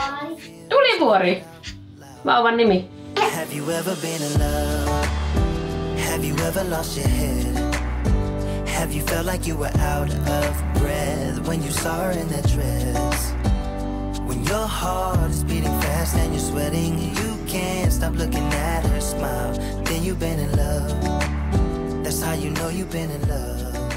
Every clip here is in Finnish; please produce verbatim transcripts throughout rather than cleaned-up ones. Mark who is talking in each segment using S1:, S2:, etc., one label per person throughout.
S1: Tulivuori. Vauvan nimi.
S2: Have you ever been in love? Have you ever lost your head? Have you felt like you were out of breath when you saw her in that dress? When your heart is beating fast and you're sweating, you can't stop looking at her smile. Then you've been in love. That's how you know you've been in love.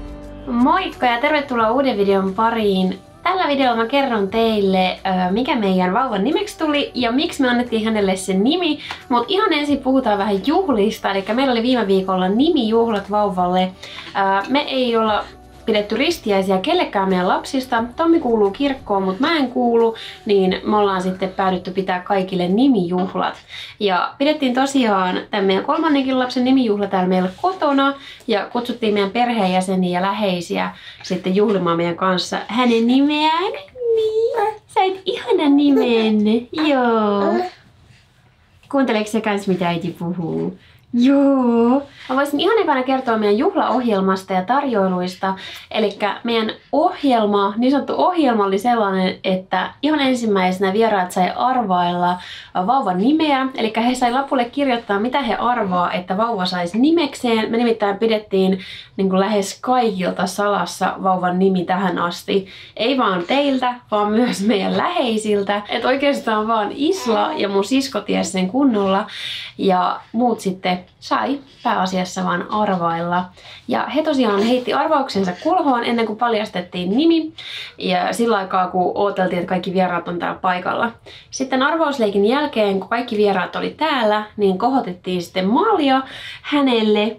S1: Moikka ja tervetuloa uuden videon pariin. Tällä videolla mä kerron teille, mikä meidän vauvan nimeksi tuli ja miksi me annettiin hänelle sen nimi. Mutta ihan ensin puhutaan vähän juhlista, eli meillä oli viime viikolla nimijuhlat vauvalle. Me ei olla pidetty ristiäisiä kellekään meidän lapsista. Tommi kuuluu kirkkoon, mutta mä en kuulu, niin me ollaan sitten päädytty pitää kaikille nimijuhlat. Ja pidettiin tosiaan tämän meidän kolmannenkin lapsen nimijuhla täällä meillä kotona ja kutsuttiin meidän perheenjäseniä ja läheisiä sitten juhlimaan meidän kanssa hänen nimeään. Niin, sait ihanan nimen. Joo. Kuunteleeko se kans mitä äiti puhuu? Joo. Mä voisin ihan ekana kertoa meidän juhlaohjelmasta ja tarjoiluista. Eli meidän ohjelma, niin sanottu ohjelma oli sellainen, että ihan ensimmäisenä vieraat sai arvailla vauvan nimeä. Eli he sai lapulle kirjoittaa, mitä he arvaa, että vauva saisi nimekseen. Me nimittäin pidettiin niin kuin lähes kaikilta salassa vauvan nimi tähän asti. Ei vaan teiltä, vaan myös meidän läheisiltä. Että oikeastaan vaan Isla ja mun sisko ties sen kunnolla. Ja muut sitten sai pääasiassa vaan arvailla. Ja he tosiaan heitti arvauksensa kulhoon ennen kuin paljastettiin nimi. Ja sillä aikaa kun odoteltiin, että kaikki vieraat on täällä paikalla. Sitten arvausleikin jälkeen, kun kaikki vieraat oli täällä, niin kohotettiin sitten malja hänelle.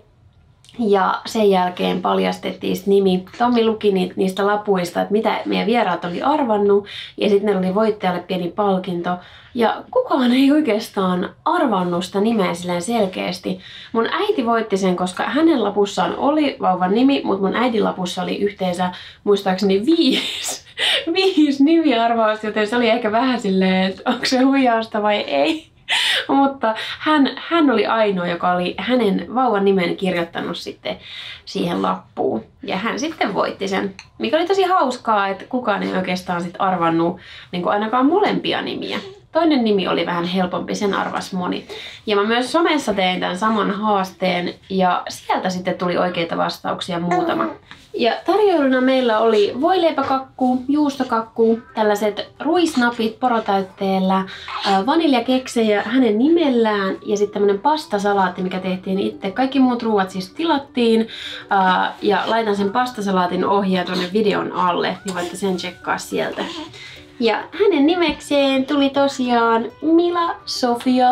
S1: Ja sen jälkeen paljastettiin nimi. Tommi luki niistä lapuista, että mitä meidän vieraat oli arvannut. Ja sitten meillä oli voittajalle pieni palkinto. Ja kukaan ei oikeastaan arvannut sitä nimeä silleen selkeästi. Mun äiti voitti sen, koska hänen lapussaan oli vauvan nimi, mutta mun äidin lapussa oli yhteensä muistaakseni viisi, viisi nimiarvausta, joten se oli ehkä vähän silleen, että onko se huijausta vai ei. Mutta hän, hän oli ainoa, joka oli hänen vauvan nimen kirjoittanut sitten siihen lappuun. Ja hän sitten voitti sen, mikä oli tosi hauskaa, että kukaan ei oikeastaan sit arvannut niin kuin ainakaan molempia nimiä. Toinen nimi oli vähän helpompi, sen arvas moni. Ja mä myös somessa tein tämän saman haasteen ja sieltä sitten tuli oikeita vastauksia muutama. Ja tarjoiluna meillä oli voileipäkakku, juustokakku, tällaiset ruisnapit porotäytteellä, vaniljakeksejä hänen nimellään ja sitten tämmönen pastasalaatti, mikä tehtiin itse. Kaikki muut ruuat siis tilattiin ja laitan sen pastasalaatin ohjaa tuonne videon alle, niin voitte sen tsekkaa sieltä. Ja hänen nimekseen tuli tosiaan Mila Sofia.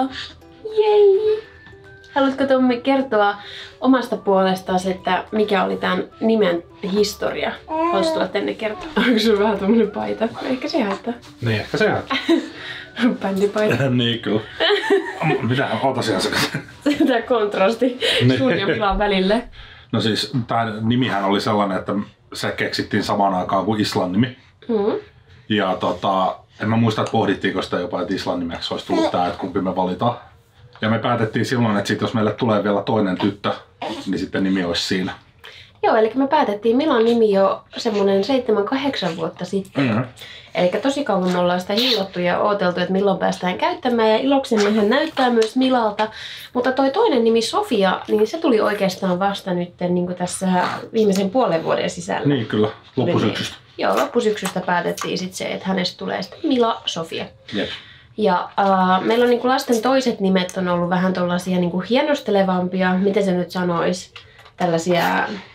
S1: Jei! Haluatko Tommi kertoa omasta puolestaan, että mikä oli tämän nimen historia? Haluaisitko tulla tänne kertoa? Onko sulla vähän tommonen paita? Ehkä se haittaa.
S3: Niin, ehkä se haittaa.
S1: Bändipaita.
S3: Niin kyllä. Mitähän, oota siellä se.
S1: Tää kontrasti sun ja Milan välille.
S3: No siis tää nimihän oli sellainen, että se keksittiin samaan aikaan kuin Islan nimi. Mm. Ja tota, en mä muista, että pohdittiinko sitä jopa, että Islan nimeksi olisi tullut tää, että kumpi me valitaan. Ja me päätettiin silloin, että sit jos meille tulee vielä toinen tyttö, niin sitten nimi olisi siinä.
S1: Joo, eli me päätettiin Milan nimi jo semmonen seitsemän kahdeksan vuotta sitten. Mm-hmm. Eli tosi kauan me ollaan sitä hillottu ja odoteltu, että milloin päästään käyttämään. Ja iloksemme hän näyttää myös Milalta. Mutta toi toinen nimi Sofia, niin se tuli oikeastaan vasta nyt niin kuin tässä viimeisen puolen vuoden sisällä.
S3: Niin kyllä, loppusyksystä.
S1: Joo, loppusyksystä päätettiin sitten se, että hänestä tulee sitten Mila Sofia.
S3: Jep.
S1: Ja uh, meillä on niinku lasten toiset nimet on ollut vähän tollasia niinku hienostelevampia, miten se nyt sanois, tällaisia,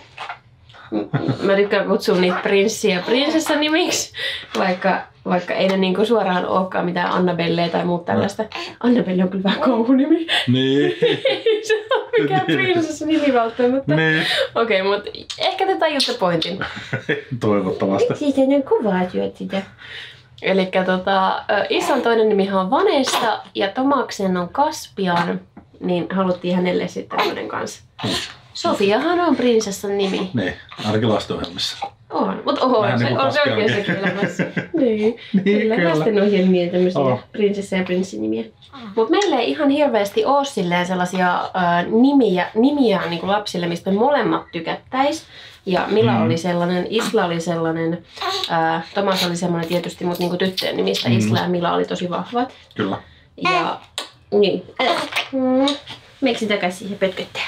S1: mä tykkään kutsua niitä prinssi- ja prinsessa nimiksi, vaikka, vaikka ei ne niinku suoraan olekaan mitään Annabelleä tai muuta tällaista. Annabelle on kyllä vähän kauhunimi.
S3: Niin.
S1: Ei se ole mikään prinsessa nimi välttämättä.
S3: Niin.
S1: Okei, okay, mutta ehkä te tajutte pointin.
S3: Toivottavasti.
S1: Siitä on kuvaa työt sitä. Elikkä tota, Islan toinen nimihan on Vanessa ja Tomaksen on Kaspian, niin haluttiin hänelle sitten tämmönen kanssa Sofiahan on prinsessan nimi.
S3: Niin, ainakin lastenohjelmissa.
S1: On, mutta on, se,
S3: niin
S1: on se oikeassakin elämässä. niin,
S3: niin
S1: kyllä.
S3: kyllä.
S1: Lastenohjelmien tämmöisiä
S3: Oh.
S1: prinsessa- ja prinssinimiä. Mutta meillä ei ihan hirveästi ole silleen sellaisia äh, nimiä, nimiä niin kuin lapsille, mistä me molemmat tykättäis. Ja Mila mm. oli sellainen, Isla oli sellainen, äh, Tomas oli semmoinen tietysti, mutta niin kuin tyttöjen nimistä mm. Isla ja Mila oli tosi vahvat.
S3: Kyllä.
S1: Ja niin. Mm. Miksi takaisin siihen pötköttää?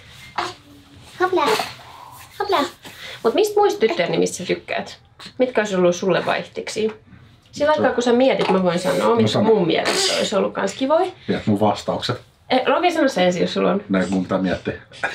S1: Hopla. Hopla. Mut mistä muista tyttöjen nimistä sä tykkäät? Mitkä olisi ollut sulle vaihtiksi? Sillä aikaa kun sä mietit, mä voin sanoa, mitkä no, mun mielestä olisi ollut kans kivoja.
S3: Tiedät mun vastaukset.
S1: Eh, Roki, sano se ensin, jos sulla on.
S3: Näin mun pitää miettiä.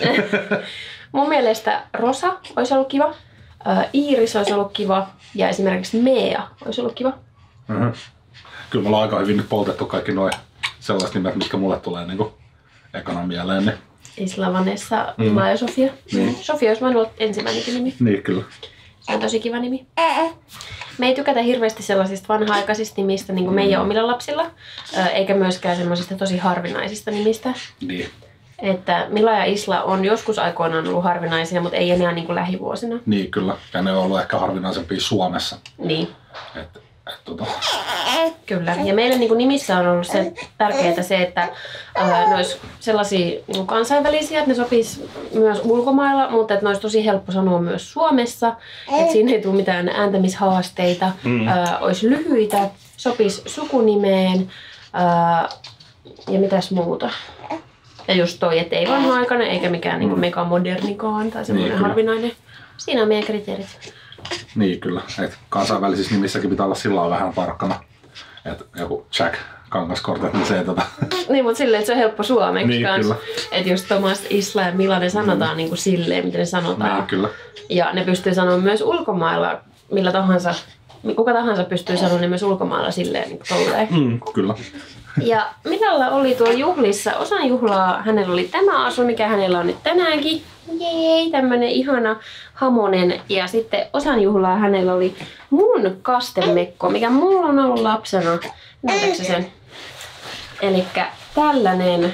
S1: Mun mielestä Rosa olisi ollut kiva. Äh, Iiris olisi ollut kiva. Ja esimerkiksi Mea olisi ollut kiva.
S3: Mm-hmm. Kyllä me ollaan aika hyvin nyt poltettu kaikki noin sellaiset nimet, mitkä mulle tulee niinku ekana mieleen. Niin.
S1: Isla, Vanessa, Mila mm. ja Sofia. Mm. Sofia olisi voinut olla ensimmäinenkin nimi.
S3: Niin, kyllä.
S1: Se on tosi kiva nimi. Me ei tykätä hirveästi sellaisista vanha-aikaisista nimistä niin kuin meidän omilla lapsilla, eikä myöskään semmoisista tosi harvinaisista nimistä.
S3: Niin.
S1: Että Mila ja Isla on joskus aikoinaan ollut harvinaisia, mutta ei enää niin kuin lähivuosina.
S3: Niin, kyllä. Ja ne on ollut ehkä harvinaisempia Suomessa.
S1: Niin.
S3: Et, et, tota.
S1: Kyllä. Ja meille niin kuin nimissä on ollut se tärkeää se, että ää, ne olisi sellaisia niin kuin kansainvälisiä, että ne sopisi myös ulkomailla, mutta että ne olisi tosi helppo sanoa myös Suomessa. Että siinä ei tule mitään ääntämishaasteita, mm. ää, olisi lyhyitä, sopisi sukunimeen ää, ja mitäs muuta. Ja just toi, että ei vanha-aikainen eikä mikään niin kuin megamodernikaan tai semmoinen niin, harvinainen. Siinä on meidän kriteerit.
S3: Niin kyllä, että kansainvälisissä nimissäkin pitää olla sillä vähän tarkkana. Että joku Jack Kangaskortet, niin se ei tota...
S1: Niin, mutta silleen, että se on helppo suomeksi
S3: niin,
S1: kanssa. Että just Tomas, Isla ja Mila, ne sanotaan mm. niin kuin silleen, miten ne sanotaan.
S3: Niin, kyllä.
S1: Ja ne pystyy sanomaan myös ulkomailla, millä tahansa, kuka tahansa pystyy sanomaan ne myös ulkomailla silleen niin kuin tolleen.
S3: Mm, kyllä.
S1: Ja Milalla oli tuolla juhlissa, osan juhlaa hänellä oli tämä asu, mikä hänellä on nyt tänäänkin. Jei, tämmönen ihana hamonen. Ja sitten osan juhlaa hänellä oli mun kastemekko, mikä mulla on ollut lapsena. Näytätkö sen? Elikkä tällainen.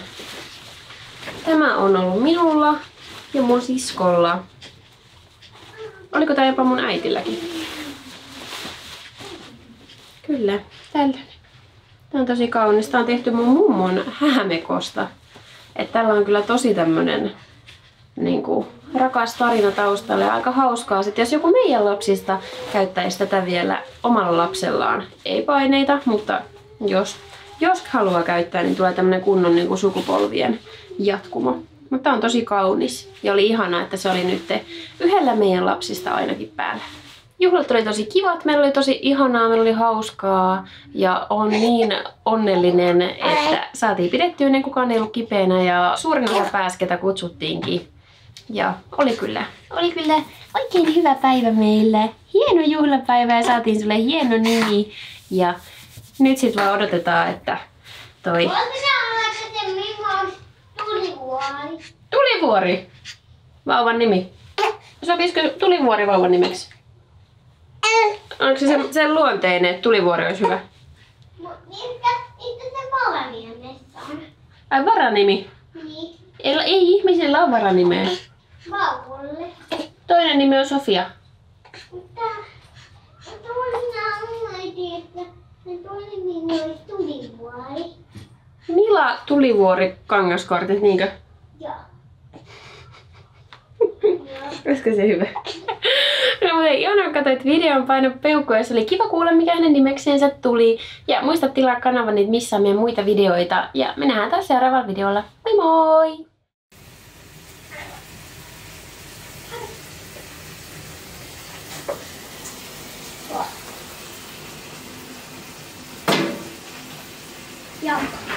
S1: Tämä on ollut minulla ja mun siskolla. Oliko tää jopa mun äitilläkin? Kyllä, tällainen. Tää on tosi kaunis. Tää on tehty mun mummon häämekosta. Et tällä on kyllä tosi tämmönen niinku rakas tarina taustalle ja aika hauskaa. Sitten jos joku meidän lapsista käyttäisi tätä vielä omalla lapsellaan, ei paineita, mutta jos, jos haluaa käyttää, niin tulee tämmönen kunnon niinku sukupolvien jatkumo. Mutta tää on tosi kaunis ja oli ihanaa, että se oli nyt yhdellä meidän lapsista ainakin päällä. Juhlat oli tosi kivat, meillä oli tosi ihanaa, meillä oli hauskaa ja on niin onnellinen, että saatiin pidettyä ennen kukaan ei ollut kipeänä ja suurin osa pääsi, ketä kutsuttiinkin. Ja oli kyllä, oli kyllä oikein hyvä päivä meillä. Hieno juhlapäivä ja saatiin sulle hieno nimi. Ja nyt sit vaan odotetaan, että toi...
S4: Tulivuori.
S1: Tulivuori! Vauvan nimi. Sopisiko Tulivuori vauvan nimeksi? Onko se sen, sen luonteinen, että Tulivuori olisi hyvä?
S4: Mitkä itse se valaniemestä on?
S1: Ai varanimi?
S4: Niin.
S1: Ei, ei ihmisillä ole varanimeä.
S4: Vauvalle.
S1: Toinen nimi on Sofia.
S4: Mutta toinen on äiti, että se toinen nimi olisi Tulivuori.
S1: Mila Tulivuori Kangaskortit, niinkö?
S4: Joo.
S1: Olisiko se hyvä? No mutta ihana katsoit videon, paino peukkuja, ja se oli kiva kuulla mikä hänen nimekseensä tuli. Ja muista tilaa kanavan, että missä on meidän muita videoita. Ja me nähdään taas seuraavalla videolla. Moi moi!
S4: Ja.